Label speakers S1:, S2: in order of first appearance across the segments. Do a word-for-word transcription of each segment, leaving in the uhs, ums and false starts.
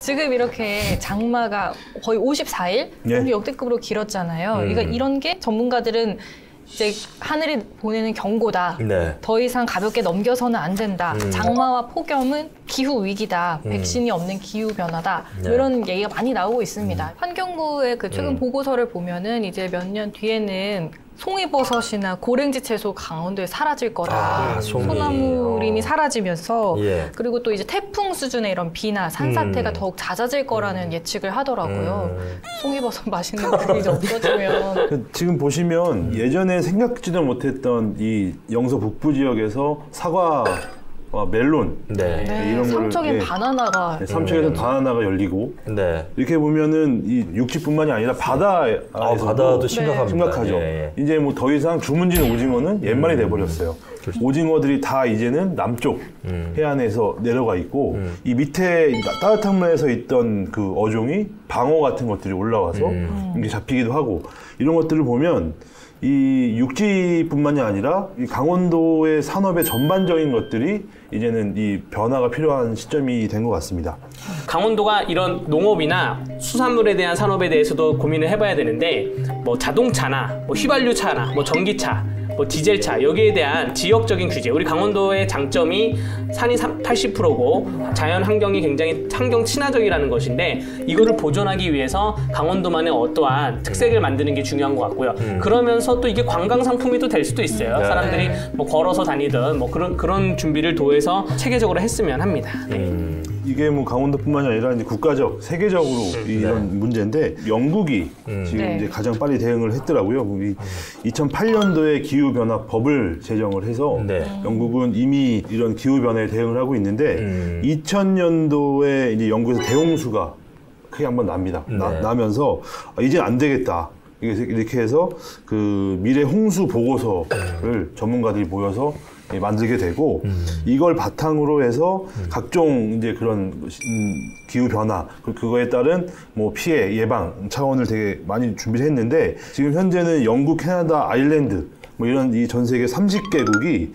S1: 지금 이렇게 장마가 거의 오십사 일
S2: 예.
S1: 역대급으로 길었잖아요.
S3: 음.
S1: 그러니까 이런 게 전문가들은 이제 하늘이 보내는 경고다.
S3: 네.
S1: 더 이상 가볍게 넘겨서는 안 된다.
S3: 음.
S1: 장마와 폭염은 기후 위기다.
S3: 음.
S1: 백신이 없는 기후 변화다.
S3: 네.
S1: 뭐 이런 얘기가 많이 나오고 있습니다. 음. 환경부의 그 최근
S3: 음.
S1: 보고서를 보면은 이제 몇 년 뒤에는 송이버섯이나 고랭지 채소 강원도에 사라질 거다.
S3: 아, 송이.
S1: 소나무림이
S3: 어.
S1: 사라지면서
S3: 예.
S1: 그리고 또 이제 태풍 수준의 이런 비나 산사태가
S3: 음.
S1: 더욱 잦아질 거라는 예측을 하더라고요.
S3: 음.
S1: 송이버섯 맛있는 거 이제 없어지면
S2: 지금 보시면 예전에 생각지도 못했던 이 영서 북부 지역에서 사과 와 멜론
S3: 네.
S1: 네,
S2: 이런 거를,
S1: 삼척엔
S2: 예.
S1: 바나나가
S2: 네, 삼척에서
S3: 음.
S2: 바나나가 열리고
S3: 네.
S2: 이렇게 보면은 이 육지뿐만이 아니라 바다에서도
S3: 아, 바다도 심각합니다.
S2: 심각하죠.
S3: 예, 예.
S2: 이제 뭐 더 이상 주문진 오징어는 옛말이 돼버렸어요. 오징어들이 다 이제는 남쪽
S3: 음.
S2: 해안에서 내려가 있고
S3: 음.
S2: 이 밑에 따뜻한 물에서 있던 그 어종이 방어 같은 것들이 올라와서
S3: 음.
S2: 이게 잡히기도 하고 이런 것들을 보면 이 육지뿐만이 아니라 이 강원도의 산업의 전반적인 것들이 이제는 이 변화가 필요한 시점이 된 것 같습니다.
S4: 강원도가 이런 농업이나 수산물에 대한 산업에 대해서도 고민을 해봐야 되는데 뭐 자동차나 뭐 휘발유차나 뭐 전기차 뭐 디젤차 여기에 대한 지역적인 규제 우리 강원도의 장점이 산이 팔십 퍼센트고 자연 환경이 굉장히 환경 친화적이라는 것인데 이거를 보존하기 위해서 강원도만의 어떠한 특색을 만드는 게 중요한 것 같고요.
S3: 음.
S4: 그러면서 또 이게 관광 상품이 또 될 수도 있어요.
S3: 네.
S4: 사람들이 뭐 걸어서 다니든 뭐 그런 그런 준비를 도해서 체계적으로 했으면 합니다. 네.
S3: 음.
S2: 이게 뭐 강원도뿐만이 아니라 이제 국가적, 세계적으로 이런
S3: 네.
S2: 문제인데 영국이
S3: 음.
S2: 지금
S1: 네.
S2: 이제 가장 빨리 대응을 했더라고요. 이 이천팔 년도에 기후변화법을 제정을 해서
S3: 네.
S2: 영국은 이미 이런 기후변화에 대응을 하고 있는데
S3: 음.
S2: 이천 년도에 이제 영국에서 대홍수가 크게 한번 납니다. 나,
S3: 네.
S2: 나면서 아, 이제 안 되겠다. 이렇게 해서 그 미래 홍수 보고서를 전문가들이 모여서 만들게 되고
S3: 음.
S2: 이걸 바탕으로 해서 음. 각종 이제 그런 음, 기후 변화 그리고 그거에 따른 뭐 피해 예방 차원을 되게 많이 준비를 했는데 지금 현재는 영국, 캐나다, 아일랜드 뭐 이런 이 전 세계 삼십 개국이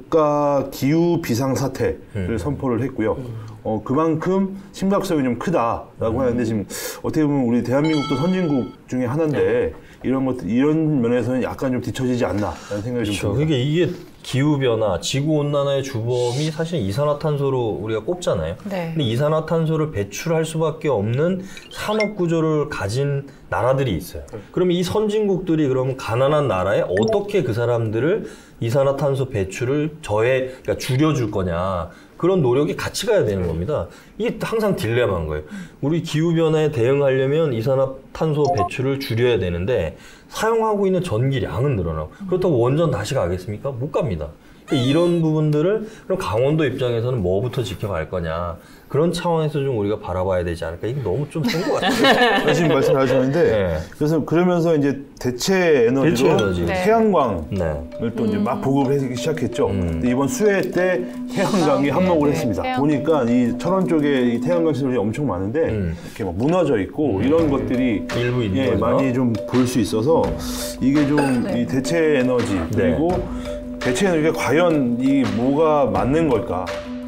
S2: 국가 기후 비상 사태를 음. 선포를 했고요. 어 그만큼 심각성이 좀 크다라고 음. 하는데 지금 어떻게 보면 우리 대한민국도 선진국 중에 하나인데 네. 이런 것 이런 면에서는 약간 좀 뒤처지지 않나라는 생각이 좀 듭니다.
S3: 그러니까 이게 기후 변화, 지구 온난화의 주범이 사실 이산화탄소로 우리가 꼽잖아요.
S1: 네.
S3: 근데 이산화탄소를 배출할 수밖에 없는 산업 구조를 가진 나라들이 있어요. 그러면 이 선진국들이 그러면 가난한 나라에 어떻게 그 사람들을 이산화탄소 배출을 저해, 그러니까 줄여줄 거냐. 그런 노력이 같이 가야 되는 겁니다. 이게 항상 딜레마인 거예요. 우리 기후변화에 대응하려면 이산화탄소 배출을 줄여야 되는데 사용하고 있는 전기량은 늘어나고 그렇다고 원전 다시 가겠습니까? 못 갑니다. 그러니까 이런 부분들을 그럼 강원도 입장에서는 뭐부터 지켜갈 거냐 그런 차원에서 좀 우리가 바라봐야 되지 않을까. 이게 너무 좀 센 것 같아요.
S2: 지금 말씀하셨는데
S3: 네.
S2: 그래서 그러면서 이제 대체 에너지로
S3: 대체 에너지.
S1: 네.
S2: 태양광을
S3: 네.
S2: 또 이제 막 보급하기 시작했죠.
S3: 음.
S2: 근데 이번 수해 때 태양광이
S1: 아,
S2: 한몫을
S1: 네,
S2: 했습니다.
S1: 태양.
S2: 보니까 이 철원 쪽에 이 태양광 시설이 엄청 많은데
S3: 음.
S2: 이렇게 막 무너져 있고 이런 것들이
S3: 일부 있는
S2: 예,
S3: 거죠.
S2: 많이 좀 볼 수 있어서 이게 좀 이
S1: 네.
S2: 대체 에너지 그리고 대체 에너지가 과연 이 뭐가 맞는 걸까?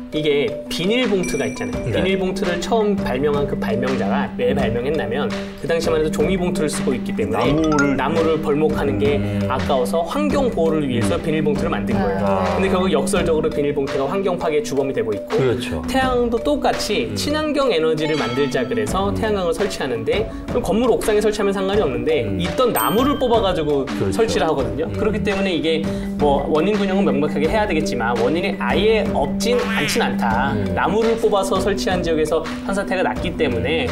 S4: 이게 비닐봉투가 있잖아요.
S3: 네.
S4: 비닐봉투를 처음 발명한 그 발명자가 왜 발명했냐면 그 당시만 해도 종이봉투를 쓰고 있기 때문에
S2: 나무를-
S4: 나무를 벌목하는 게
S3: 음.
S4: 아까워서 환경 보호를 위해서 비닐봉투를 만든 거예요.
S3: 아.
S4: 근데 결국 역설적으로 비닐봉투가 환경 파괴 주범이 되고 있고
S3: 그렇죠.
S4: 태양도 똑같이 친환경 에너지를 만들자 그래서 태양광을 설치하는데 그럼 건물 옥상에 설치하면 상관이 없는데
S3: 음.
S4: 있던 나무를 뽑아가지고
S3: 그렇죠.
S4: 설치를 하거든요. 그렇기 때문에 이게 뭐 원인 분석은 명백하게 해야 되겠지만 원인이 아예 없진 않진 않다.
S3: 음.
S4: 나무를 뽑아서 설치한 지역에서 산사태가 났기 때문에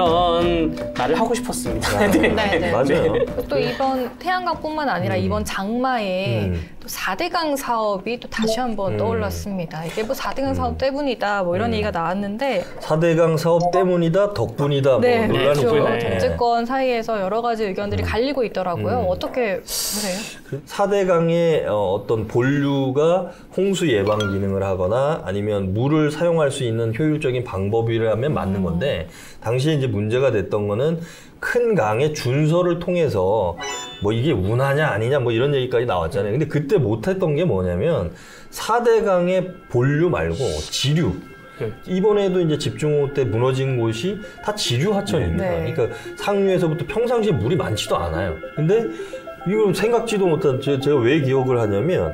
S4: 그런 말을 하고 싶었습니다.
S3: 아,
S1: 네, 네.
S3: 맞아요.
S1: 또 이번 태양광뿐만 아니라
S3: 음.
S1: 이번 장마에
S3: 음.
S1: 또 사대강 사업이 또 다시 한번
S3: 음.
S1: 떠올랐습니다. 이게 뭐 사대강 사업 때문이다 뭐 이런
S3: 음.
S1: 얘기가 나왔는데
S3: 사대강 사업 때문이다, 덕분이다, 뭐
S1: 네,
S3: 논란이
S1: 그렇죠.
S3: 있고요.
S4: 네.
S1: 정치권 사이에서 여러 가지 의견들이
S3: 음.
S1: 갈리고 있더라고요.
S3: 음.
S1: 어떻게 보세요?
S3: 그 사대강의 어, 어떤 본류가 홍수 예방 기능을 하거나 아니면 물을 사용할 수 있는 효율적인 방법이라면 맞는 건데 당시에 이제 문제가 됐던 거는 큰 강의 준서를 통해서 뭐 이게 운하냐 아니냐 뭐 이런 얘기까지 나왔잖아요. 근데 그때 못했던 게 뭐냐면 사대강의 본류 말고 지류
S4: 네.
S3: 이번에도 이제 집중호우 때 무너진 곳이 다 지류 하천입니다.
S1: 네.
S3: 그러니까 상류에서부터 평상시에 물이 많지도 않아요. 근데 이걸 생각지도 못한, 제가 왜 기억을 하냐면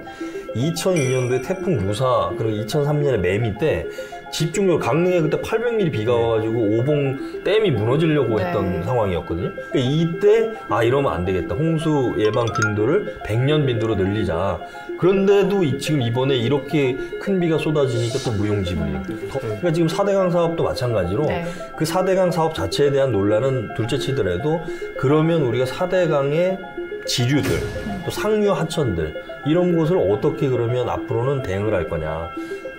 S3: 이천이 년도에 태풍 루사, 그리고 이천삼 년에 매미 때 집중적으로 강릉에 그때 팔백 밀리미터 비가 와가지고 오봉 댐이 무너지려고 했던
S1: 네.
S3: 상황이었거든요. 그러니까 이때 아 이러면 안 되겠다. 홍수 예방 빈도를 백 년 빈도로 늘리자. 그런데도 이, 지금 이번에 이렇게 큰 비가 쏟아지니까 또 무용지물이에요. 그러니까 지금 사대강 사업도 마찬가지로
S1: 네.
S3: 그 사대강 사업 자체에 대한 논란은 둘째치더라도 그러면 우리가 사대강의 지류들, 또 상류 하천들 이런 곳을 어떻게 그러면 앞으로는 대응을 할 거냐.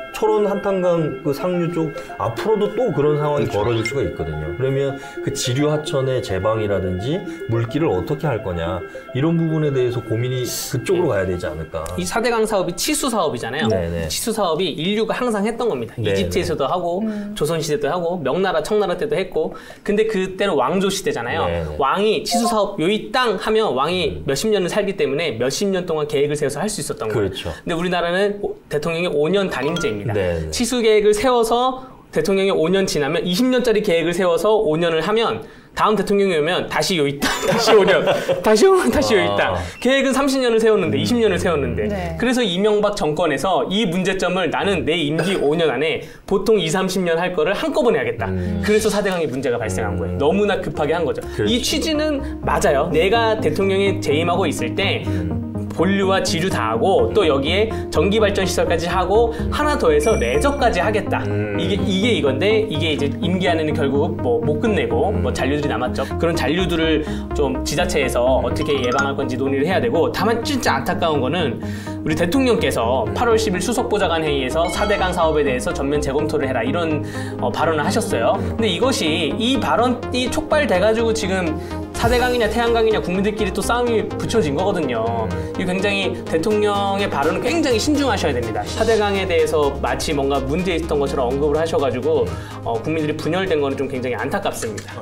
S3: 철원 한탄강 그 상류 쪽 앞으로도 또 그런 상황이 그렇죠. 벌어질 수가 있거든요. 그러면 그 지류 하천의 제방이라든지 물길을 어떻게 할 거냐 이런 부분에 대해서 고민이 그쪽으로 가야 되지 않을까.
S4: 이 사대강 사업이 치수 사업이잖아요.
S3: 네네.
S4: 치수 사업이 인류가 항상 했던 겁니다.
S3: 네네.
S4: 이집트에서도 하고
S1: 음.
S4: 조선시대도 하고 명나라 청나라 때도 했고 근데 그때는 왕조 시대잖아요.
S3: 네네.
S4: 왕이 치수 사업 요이 땅 하면 왕이 몇십 년을 살기 때문에 몇십 년 동안 계획을 세워서 할 수 있었던 거예요.
S3: 그렇죠.
S4: 근데 우리나라는 대통령이 오 년 단임제입니다.
S3: 네네.
S4: 치수 계획을 세워서 대통령이 오 년 지나면 이십 년짜리 계획을 세워서 오 년을 하면 다음 대통령이 오면 다시 요 있다. 다시 오 년. 다시 오 년. 다시 요 있다.
S3: 아.
S4: 계획은 삼십 년을 세웠는데 이십 년을 세웠는데
S1: 네.
S4: 그래서 이명박 정권에서 이 문제점을 나는 내 임기 오 년 안에 보통 이십, 삼십 년 할 거를 한꺼번에 하겠다.
S3: 음.
S4: 그래서 사대강이 문제가 발생한 거예요. 너무나 급하게 한 거죠.
S3: 그렇죠.
S4: 이 취지는 맞아요. 내가 대통령에 재임하고 있을 때 본류와 지류 다 하고 또 여기에 전기 발전 시설까지 하고 하나 더해서 레저까지 하겠다.
S3: 음.
S4: 이게 이게 이건데 이게 이제 임기 안에는 결국 뭐 못 끝내고 뭐 잔류들이 남았죠. 그런 잔류들을 좀 지자체에서 어떻게 예방할 건지 논의를 해야 되고 다만 진짜 안타까운 거는 우리 대통령께서 팔월 십일 수석보좌관 회의에서 사대강 사업에 대해서 전면 재검토를 해라 이런 어, 발언을 하셨어요. 근데 이것이 이 발언이 촉발돼가지고 지금 사대강이냐 태양강이냐 국민들끼리 또 싸움이 붙여진 거거든요. 이 굉장히 대통령의 발언은 굉장히 신중하셔야 됩니다. 사대강에 대해서 마치 뭔가 문제 있었던 것처럼 언급을 하셔가지고 어, 국민들이 분열된 거는 좀 굉장히 안타깝습니다.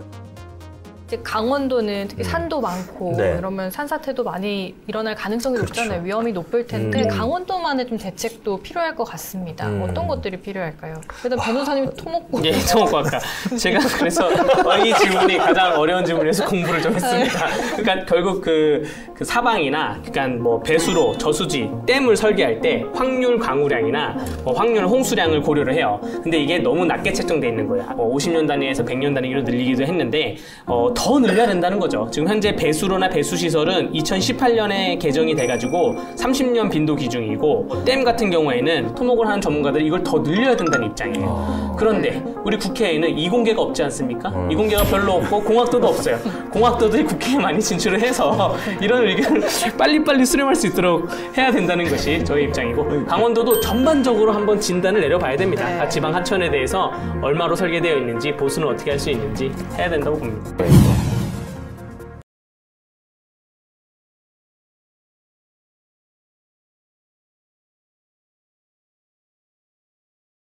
S1: 이제 강원도는 특히 산도 많고
S3: 네.
S1: 이러면 산사태도 많이 일어날 가능성이
S3: 그렇죠.
S1: 높잖아요. 위험이 높을 텐데
S3: 음.
S1: 강원도만의 좀 대책도 필요할 것 같습니다.
S3: 음.
S1: 어떤 것들이 필요할까요? 일단 변호사님이 토목고
S4: 예, 토목과학과. 제가 그래서 이 질문이 가장 어려운 질문이라서 공부를 좀 했습니다. 그러니까 결국 그, 그 사방이나 그러니까 뭐 배수로, 저수지, 댐을 설계할 때 확률 강우량이나 뭐 확률 홍수량을 고려를 해요. 근데 이게 너무 낮게 책정돼 있는 거야. 뭐 오십 년 단위에서 백 년 단위로 늘리기도 했는데 어, 더 늘려야 된다는 거죠. 지금 현재 배수로나 배수시설은 이천십팔 년에 개정이 돼가지고 삼십 년 빈도 기준이고 댐 같은 경우에는 토목을 하는 전문가들이 이걸 더 늘려야 된다는 입장이에요. 그런데 우리 국회에는 이공계가 없지 않습니까? 이공계가 별로 없고 공학도도 없어요. 공학도들이 국회에 많이 진출을 해서 이런 의견을 빨리빨리 수렴할 수 있도록 해야 된다는 것이 저희 입장이고 강원도도 전반적으로 한번 진단을 내려봐야 됩니다.
S1: 네.
S4: 각 지방 하천에 대해서 얼마로 설계되어 있는지 보수는 어떻게 할 수 있는지 해야 된다고 봅니다.